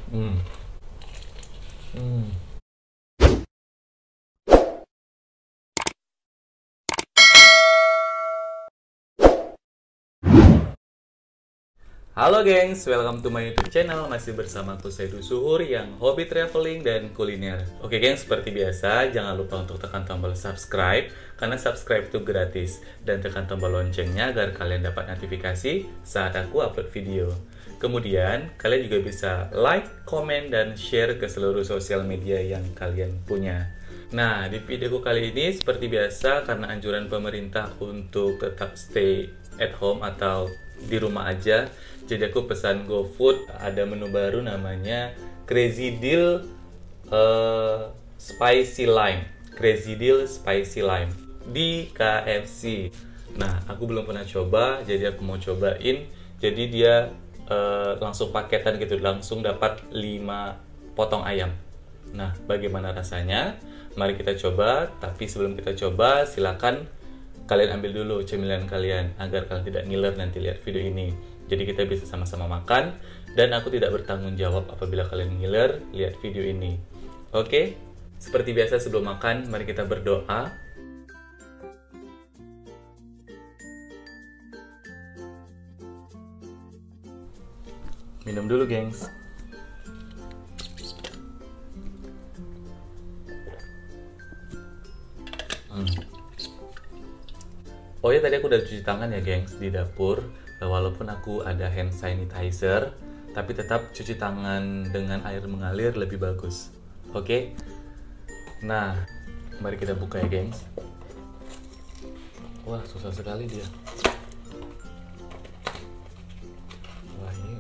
Hmm. Hmm. Halo gengs, welcome to my YouTube channel. Masih bersama aku Saidu Suhur yang hobi traveling dan kuliner. Oke gengs, seperti biasa, jangan lupa untuk tekan tombol subscribe karena subscribe itu gratis, dan tekan tombol loncengnya agar kalian dapat notifikasi saat aku upload video. Kemudian, kalian juga bisa like, komen, dan share ke seluruh sosial media yang kalian punya. Nah, di videoku kali ini seperti biasa, karena anjuran pemerintah untuk tetap stay at home atau di rumah aja, jadi aku pesan GoFood. Ada menu baru namanya Crazy Deal Spicy Lime. Crazy Deal Spicy Lime di KFC. Nah, aku belum pernah coba, jadi aku mau cobain. Jadi dia langsung paketan gitu, langsung dapat 5 potong ayam. Nah, bagaimana rasanya? Mari kita coba. Tapi sebelum kita coba, silakan kalian ambil dulu cemilan kalian agar kalian tidak ngiler nanti lihat video ini. Jadi kita bisa sama-sama makan, dan aku tidak bertanggung jawab apabila kalian ngiler lihat video ini. Oke? Seperti biasa sebelum makan, mari kita berdoa. Minum dulu, gengs. Oh ya, tadi aku udah cuci tangan ya gengs di dapur. Walaupun aku ada hand sanitizer, tapi tetap cuci tangan dengan air mengalir lebih bagus. Oke? Nah, mari kita buka ya gengs. Wah, susah sekali dia. Wah, ini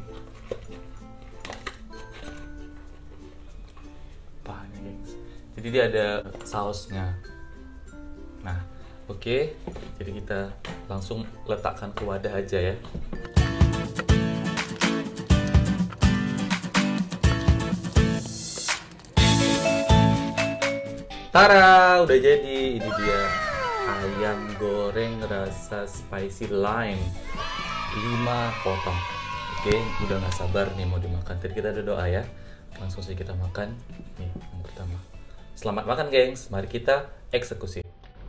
pahanya gengs. Jadi dia ada sausnya. Nah, oke, jadi kita langsung letakkan ke wadah aja ya. Tara, udah jadi. Ini dia ayam goreng rasa spicy lime 5 potong. Oke, udah gak sabar nih mau dimakan. Tadi kita ada doa ya. Langsung saja kita makan. Nih, yang pertama. Selamat makan gengs, mari kita eksekusi.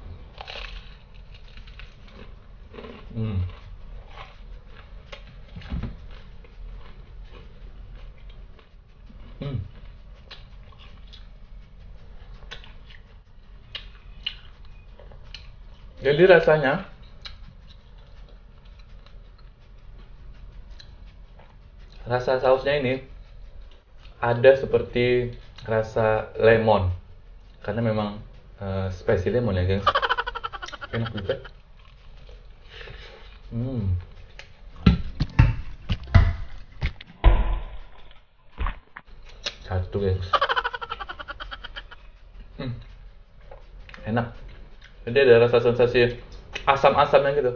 Jadi rasanya rasa sausnya ini ada seperti rasa lemon, karena memang spicy lemon ya gengs. Enak juga. Satu gengs. Enak. Jadi ada rasa sensasi asam-asamnya gitu.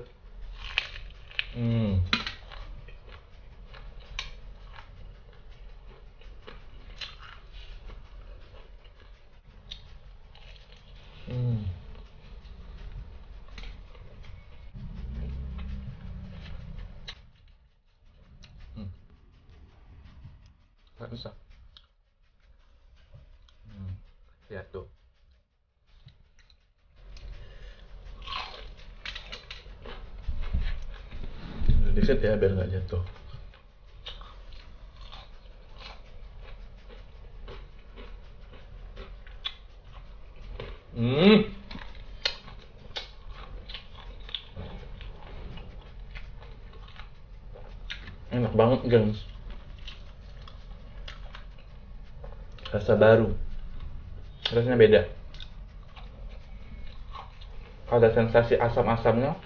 Gak bisa. Lihat tuh. Dikit ya biar nggak jatuh. Enak banget gengs. Rasa baru. Rasanya beda. Ada sensasi asam-asamnya.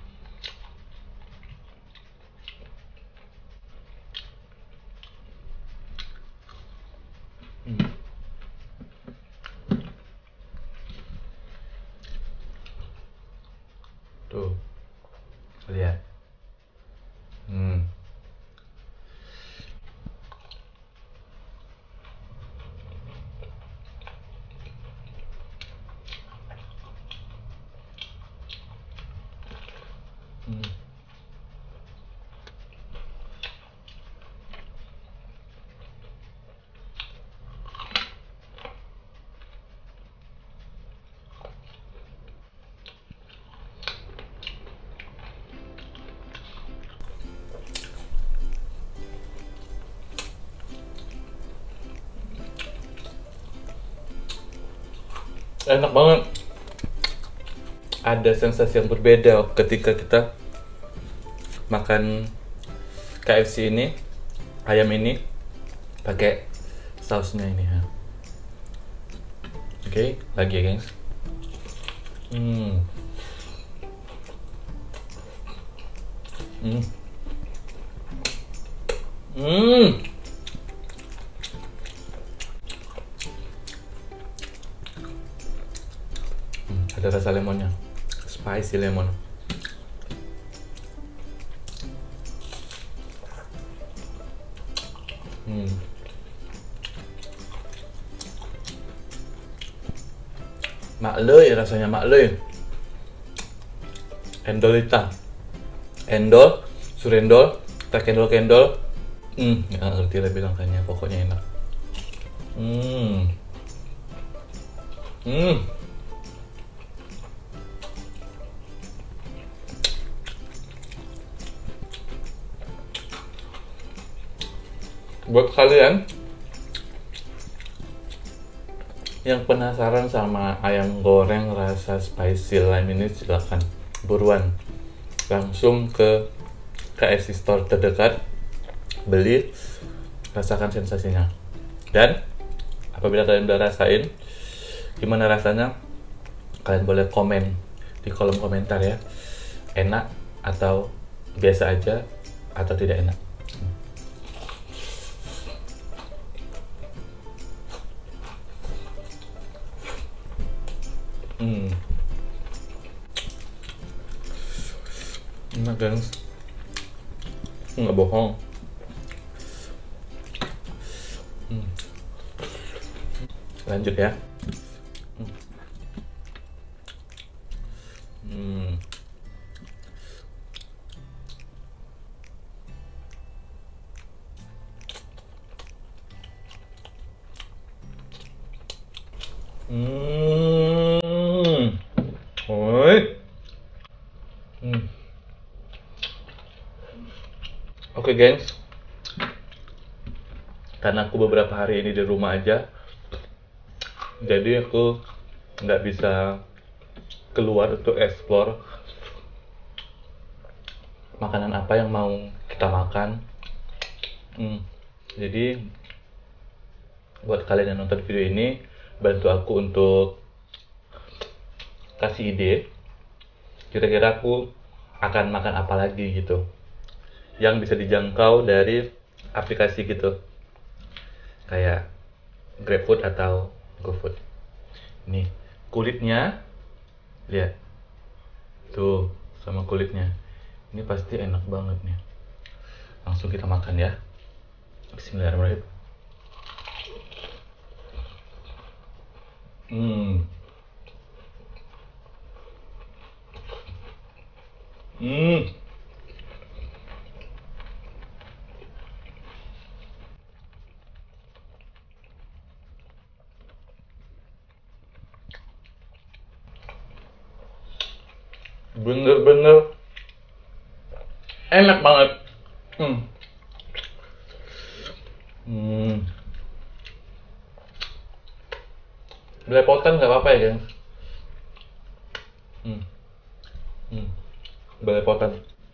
Tuh, lihat. Enak banget. Ada sensasi yang berbeda ketika kita makan KFC ini, ayam ini pakai sausnya ini ya. Oke, lagi ya guys. Ada rasa lemonnya, spicy lemon. Maklei rasanya, maklei. Endolita, endol, surendol, tak kendol. Nggak ngerti lah bilangkannya, pokoknya enak. Buat kalian yang penasaran sama ayam goreng rasa spicy lime ini, silahkan buruan langsung ke KFC store terdekat, beli, rasakan sensasinya. Dan apabila kalian udah rasain gimana rasanya, kalian boleh komen di kolom komentar ya, enak atau biasa aja atau tidak enak. Enak guys, nggak bohong. Lanjut ya. Oke gengs, karena aku beberapa hari ini di rumah aja, jadi aku nggak bisa keluar untuk explore makanan apa yang mau kita makan. Jadi buat kalian yang nonton video ini, bantu aku untuk kasih ide kira-kira aku akan makan apa lagi gitu yang bisa dijangkau dari aplikasi gitu, kayak GrabFood atau GoFood. Ini kulitnya, lihat tuh, sama kulitnya ini pasti enak banget nih. Langsung kita makan ya. Bismillahirrahmanirrahim. Bener-bener enak banget. Belepotan nggak apa-apa ya guys. Belepotan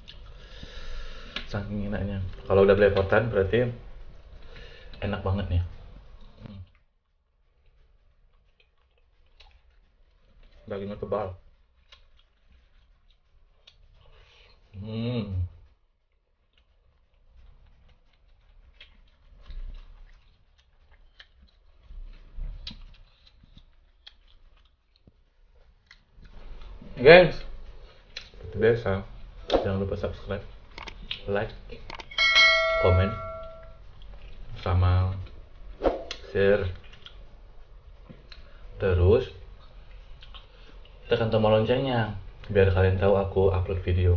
saking enaknya. Kalau udah belepotan berarti enak banget nih. Dagingnya tebal. Guys, seperti biasa, jangan lupa subscribe, like, komen, sama share. Terus tekan tombol loncengnya biar kalian tahu aku upload video.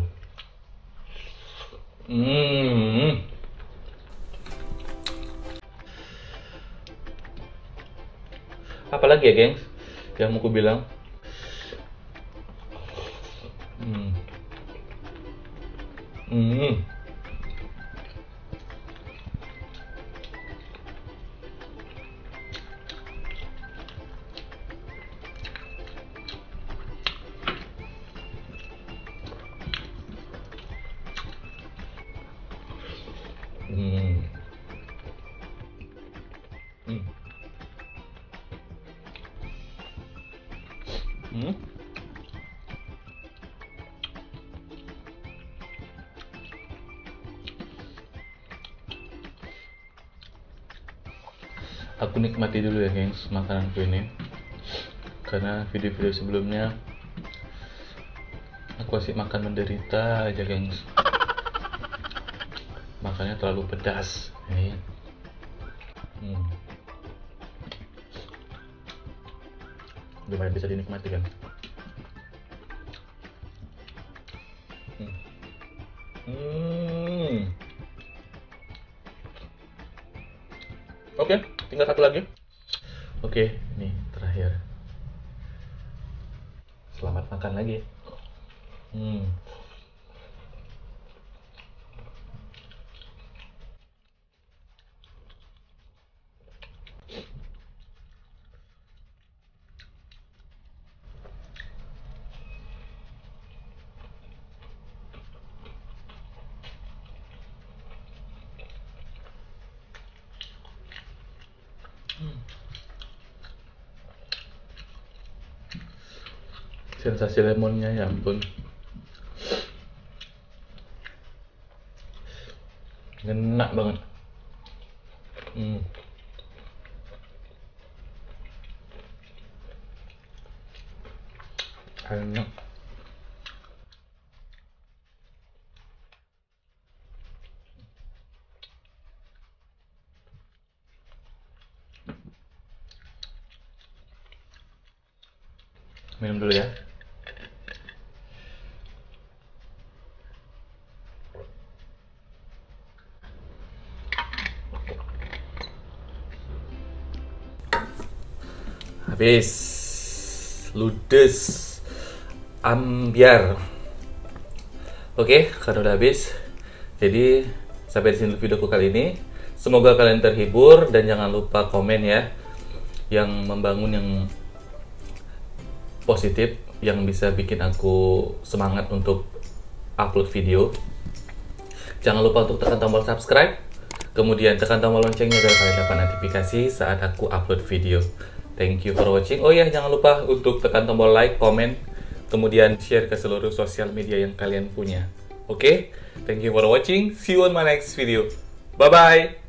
Apalagi ya gengs yang mau ku bilang. Hmm. Hmm. Hmm. Aku nikmati dulu ya gengs makananku ini, karena video-video sebelumnya aku kasih makan menderita aja gengs, makannya terlalu pedas ini. Hmm. Lumayan bisa dinikmati kan. Hmm. Hmm. Oke, tinggal satu lagi. Oke, ini terakhir. Selamat makan lagi. Hmm. Sensasi lemonnya ya ampun, enak banget. Hmm. Enak. Minum dulu ya. Habis. Ludes. Ambiar. Oke, karena udah habis. Jadi sampai di sini videoku kali ini. Semoga kalian terhibur dan jangan lupa komen ya, yang membangun, yang positif, yang bisa bikin aku semangat untuk upload video. Jangan lupa untuk tekan tombol subscribe, kemudian tekan tombol loncengnya agar kalian dapat notifikasi saat aku upload video. Thank you for watching. Oh ya, jangan lupa untuk tekan tombol like, komen, kemudian share ke seluruh sosial media yang kalian punya. Oke, thank you for watching. See you on my next video. Bye-bye.